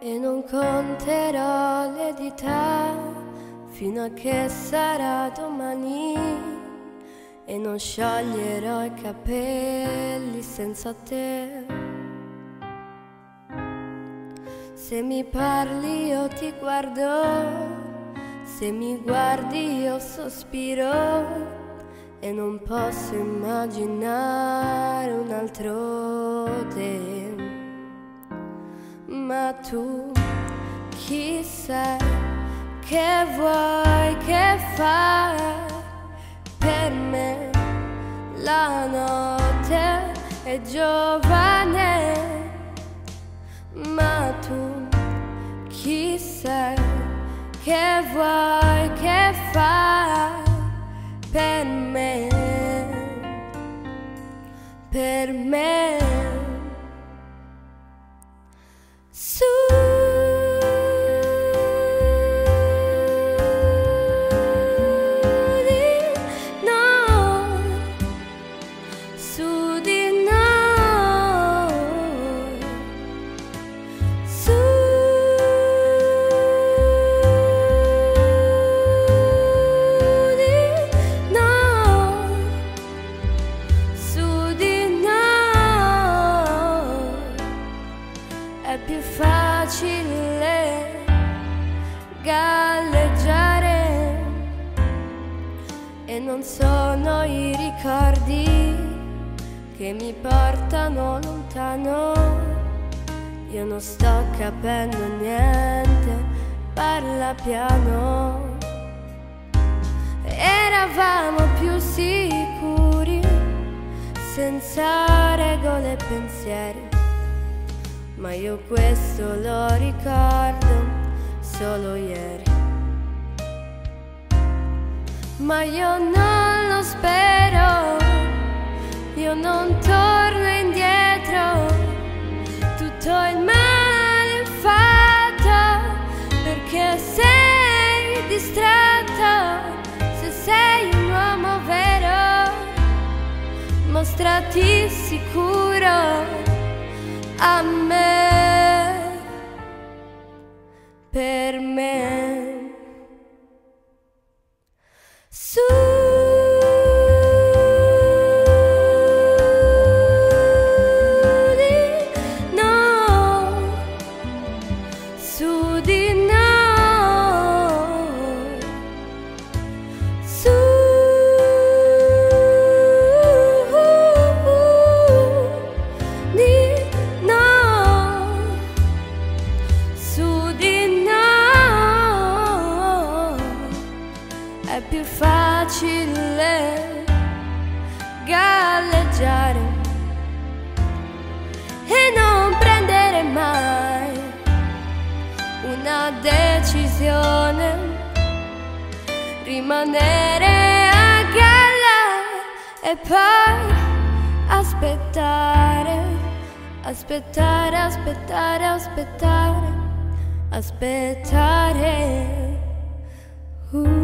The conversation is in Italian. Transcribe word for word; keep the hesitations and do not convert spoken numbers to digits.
E non conterò le dita fino a che sarà domani, e non scioglierò i capelli senza te. Se mi parli io ti guardo, se mi guardi io sospiro, e non posso immaginare un altro te. Ma tu chi sei, che vuoi, che fai per me? La notte è giovane, ma tu chi sei, che vuoi, che fai per me? Per me. Su di noi, su di noi, su di noi, su di noi. È più facile galleggiare, e non sono i ricordi che mi portano lontano. Io non sto capendo niente, parla piano. Eravamo più sicuri, senza regole e pensieri, ma io questo lo ricordo solo ieri. Ma io non lo spero, io non torno indietro. Tutto il male fatto perché sei distratto. Se sei un uomo vero, mostrati sicuro a me, per me. Su di noi, su di noi, su di noi, su di noi. È più facile galleggiare e non prendere mai una decisione, rimanere a galla e poi aspettare, aspettare, aspettare, aspettare, aspettare. Uh.